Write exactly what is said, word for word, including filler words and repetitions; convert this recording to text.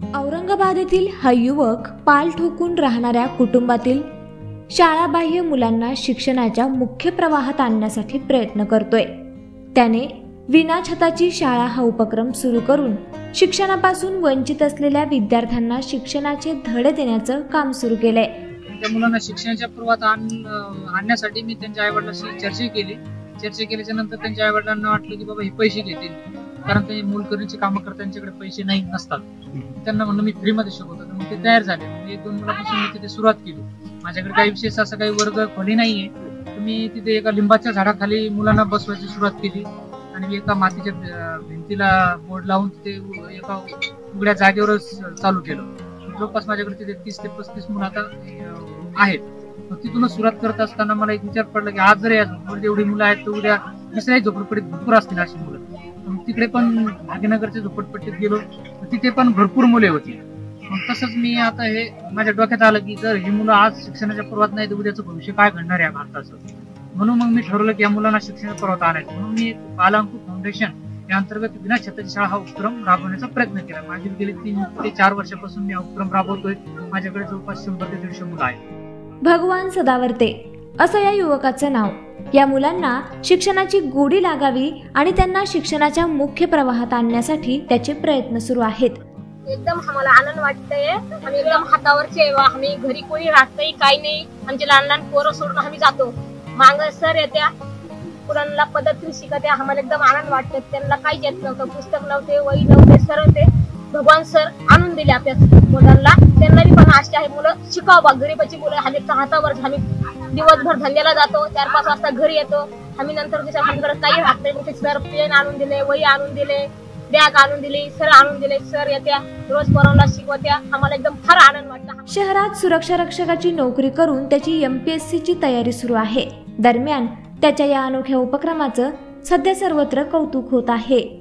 औरंगाबाद येथील हा युवक पाल ठोकून राहणाऱ्या कुटुंबातील शाळाबाह्य मुलांना शिक्षणाच्या मुख्य प्रवाहात आणण्यासाठी प्रयत्न करतोय। त्याने विना छताची शाळा हा उपक्रम सुरू करून शिक्षणापासून वंचित असलेल्या विद्यार्थ्यांना शिक्षणाचे धडे देण्याचं काम सुरू केलंय। त्या मुलांना शिक्षणाच्या प्रवाहात आणण्यासाठी मी त्यांच्या आईवडिलांशी चर्चा केली। चर्चा केल्याच्या नंतर त्यांच्या आईवडिलांना वाटलं की बाबा हे पैसे घेतील, कारण ते मूलकरणीची कामं करतात, त्यांच्याकडे पैसे नाही नसतात। त्यांना म्हणलं मी फ्री मध्ये शिकवतो, तर मग ते तयार झाले। मी एक दोन मुलांपासून मी तिथे सुरुवात केली। माझ्याकडे काही विशेष असं काही वर्ग खोली नाहीये, तर मी तिथे एका लिंबाच्या झाडाखाली मुलांना बसवायची सुरुवात केली आणि एका मातीच्या भिंतीला बोर्ड लावून तिथे एका उघड्या जागेवरच चालू केलं। जवळपास माझ्याकडे तिथे तीस ते पस्तीस मुलं आता आहेत। मग तिथूनच सुरुवात करत असताना मला एक विचार पडला की आज जर एवढी मुलं आहेत तर उद्या दुसऱ्याही झोपडपट्टीत भरपूर असतील अशी मुलं। मग तिकडे पण भाग्यनगरच्या झोपडपट्टीत गेलो तर तिथे पण भरपूर मुले होती। मग तसंच मी आता हे माझ्या डोक्यात आलं की जर ही मुलं आज शिक्षणाच्या प्रवाहात नाही तर उद्याचं भविष्य काय घडणार आहे भारताचं। म्हणून मग मी ठरवलं की या मुलांना शिक्षणाच्या प्रवाहात आणायचं। म्हणून मी बालअंकुर फाउंडेशन या अंतर्गत विना छताची शाळा हा उपक्रम राबवण्याचा प्रयत्न केला। माझी गेली तीन ते चार वर्षापासून मी हा उपक्रम राबवतोय। माझ्याकडे जवळपास शंभर ते दीडशे मुलं आहेत। भगवान सदावर्ते असं या युवकाचं नाव। या मुलांना शिक्षणाची गोडी लागावी आणि त्यांना शिक्षणाच्या मुख्य प्रवाहात आणण्यासाठी त्याचे प्रयत्न सुरू आहेत। एकदम आम्हाला आनंद वाटतंय। आम्ही एकदम हातावरचे, आम्ही घरी कोणी राहत नाही, काही नाही। आमचे लहान लहान पोरं सोडून आम्ही जातो। मांग सर येत्या, पुरांना पद्धतशीर शिकत्या। आम्हाला एकदम आनंद वाटतं। त्यांना काहीच येत नव्हतं, पुस्तक नव्हते, वही नव्हते, सर होते। भगवान सर आणून दिले आपल्या मुलांना। त्यांना पण आशा आहे मुलं शिकावं। गरीबाची मुलं आम्ही हातावर, आम्ही दिवसभर धंद्याला जातो, चार पाच वाजता घरी येतो। आम्ही नंतर तिच्या आमच्याकडे काही राहत नाही, ते सर पेन आणून दिले, वही आणून दिले, बॅग आणून दिली, सर आणून दिले। सर येत्या रोज पोरांना शिकवत्या। आम्हाला एकदम फार आनंद वाटतं। शहरात सुरक्षा रक्षकाची नोकरी करून त्याची एम पी एस सी ची तयारी सुरू आहे। दरम्यान त्याच्या या अनोख्या उपक्रमाचं सध्या सर्वत्र कौतुक होत आहे।